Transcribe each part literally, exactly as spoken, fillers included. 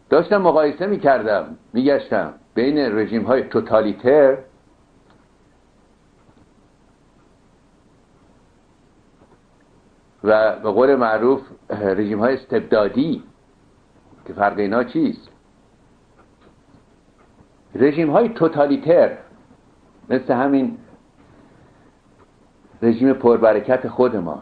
داشتم مقایسه میکردم، میگشتم بین رژیم های توتالیتر و به قول معروف رژیم های استبدادی که فرق اینا چیست. رژیم های توتالیتر مثل همین رژیم پربرکت خود ما،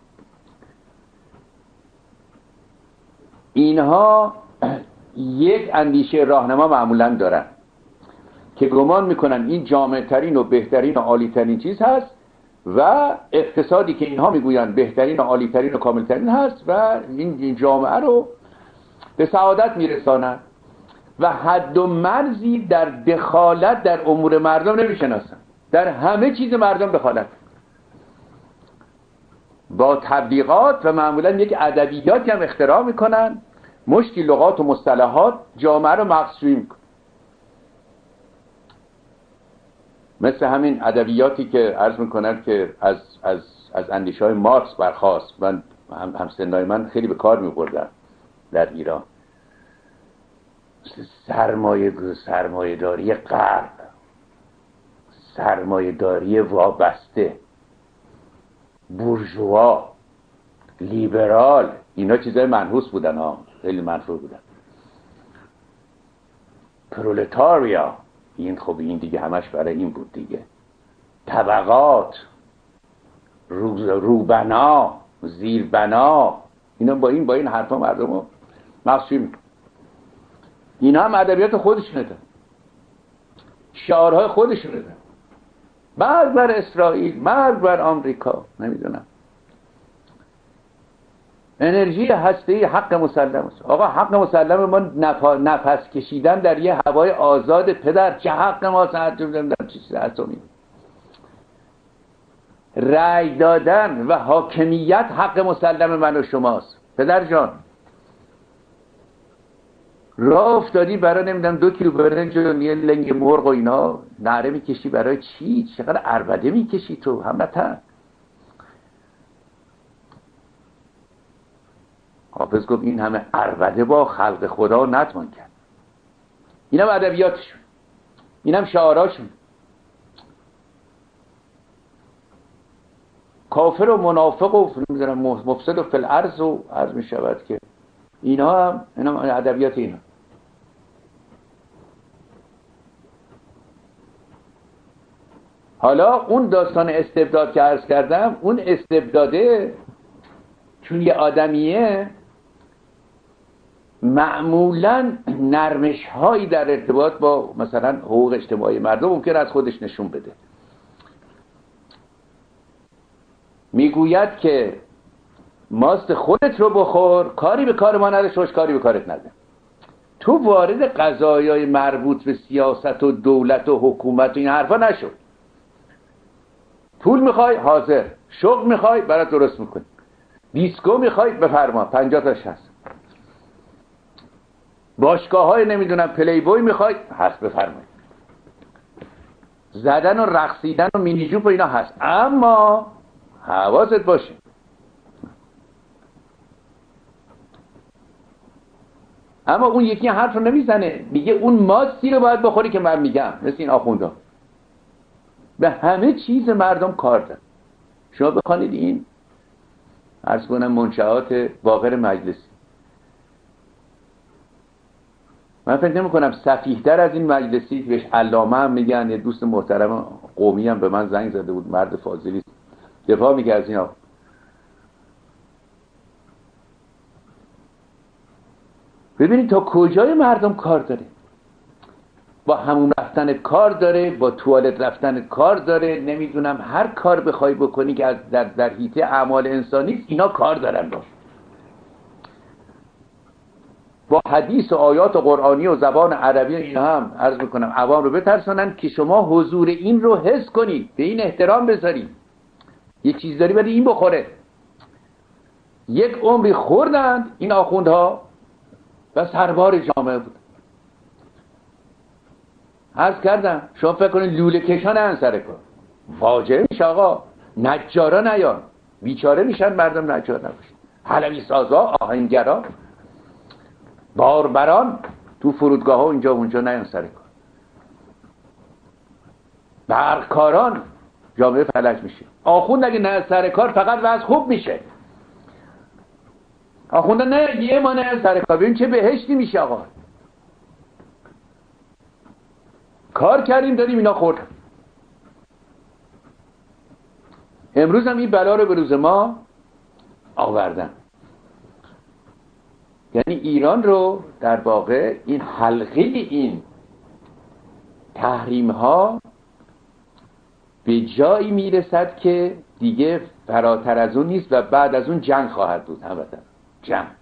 اینها یک اندیشه راهنما معمولا دارن که گمان میکنن این جامع ترین و بهترین و عالی ترین چیز هست و اقتصادی که اینها میگویند بهترین و عالی ترین و کامل ترین هست و این جامعه رو به سعادت میرسانن و حد و مرزی در دخالت در امور مردم نمیشناسن. در همه چیز مردم دخالت با تبلیغات و معمولا یک ادبیاتی هم اختراع میکنن، مشتی لغات و مصطلحات جامعه رو مغشوش میکنن. مثل همین ادبیاتی که عرض میکنن که از از از اندیشه های مارکس برخاست. من هم همسنای من خیلی به کار میبردن در ایران. سرمایه سرمایه داری غرب، سرمایه داری وابسته، بورژوا، لیبرال، اینا چیزای منحوس بودن ها، خیلی منفور بودن. پرولتاریا، این خب این دیگه همش برای این بود دیگه. طبقات، روز روبنا، زیربنا، اینا با این با این حرفا مردمو مغشوش میکنن. اینا هم ادبیات خودشونه دارن، شعارهای خودشونه دارن. مرگ بر اسرائیل، مرگ بر آمریکا، نمیدونم انرژی هسته‌ای حق مسلم است. آقا حق مسلم ما نفس کشیدن در یه هوای آزاد. پدر چه حق ما ساعت نمیدونم چیز اتمی. رأی دادن و حاکمیت حق مسلم من و شماست. پدر جان راه افتادی برای نمیدونم دو کیلو برنج و یه لنگ مرغ و اینا نعره میکشی برای چی؟ چقدر عربده میکشی تو هموطن؟ حافظ گفت این همه عربده با خلق خدا نتوان کرد. اینم ادبیاتشون، اینم شعاراشون. کافر و منافق و نمیدونم مفسد و فی الارض و عرض میشود که اینا هم اینا هم ادبیات اینا. حالا اون داستان استبداد که عرض کردم، اون استبداده چون یه آدمیه معمولا نرمش هایی در ارتباط با مثلا حقوق اجتماعی مردم ممکن از خودش نشون بده. میگوید که ماست خودت رو بخور، کاری به کار ما نده، شوش کاری به کارت نده. تو وارد قضایای مربوط به سیاست و دولت و حکومت و این حرفا نشو. پول میخوای حاضر، شغل میخوای برات درست میکنی، دیسکو میخوای بفرما پنجاه تاش هست، باشگاه های نمیدونم پلی بوی میخوای هست بفرمایید، زدن و رقصیدن و مینی جوپ و اینا هست. اما حواست باشه اما اون یکی حرف رو نمیزنه، میگه اون ماستی رو باید بخوری که من میگم. مثل این آخوندا به همه چیز مردم کار دارن. شما بخوانید این عرض کنم منشآت باقر مجلسی، من فکر نمی کنم سفیه‌تر از این مجلسی که بهش علامه هم میگن، یه دوست محترم قومی هم به من زنگ زده بود، مرد فاضلی دفاع میگه از اینا. ببینید تا کجای مردم کار داره، با همون رفتن کار داره، با توالت رفتن کار داره، نمیدونم هر کار بخوای بکنی که از در, در حیطه اعمال انسانی اینا کار دارن. با با حدیث و آیات و قرآنی و زبان عربی اینا هم عرض میکنم عوام رو بترسانن که شما حضور این رو حس کنید، به این احترام بذارید. یک چیز داری برای این بخوره. یک عمری خوردند این آخوندها و سربار جامعه بود. عرض کردم شما فکر کنید لوله کشان هم سر کن واجه میشه. آقا نجارا نیان، بیچاره میشن مردم نجار نباشن. حلوی سازا، آهنگرا، باربران تو فرودگاه ها اینجا و اونجا نیان سر کار. برقکاران جامعه فلج میشه. آخوند اگه نه سر کار فقط وضع خوب میشه. آخونده نه یه ما نه سر کار، ببین چه بهشتی میشه آقا. کار کردیم داریم اینا خوردم. امروز هم این بلا رو به روز ما آوردن. یعنی ایران رو در واقع این حلقه این تحریم ها به جایی میرسد که دیگه فراتر از اون نیست و بعد از اون جنگ خواهد بود. هموطن جنگ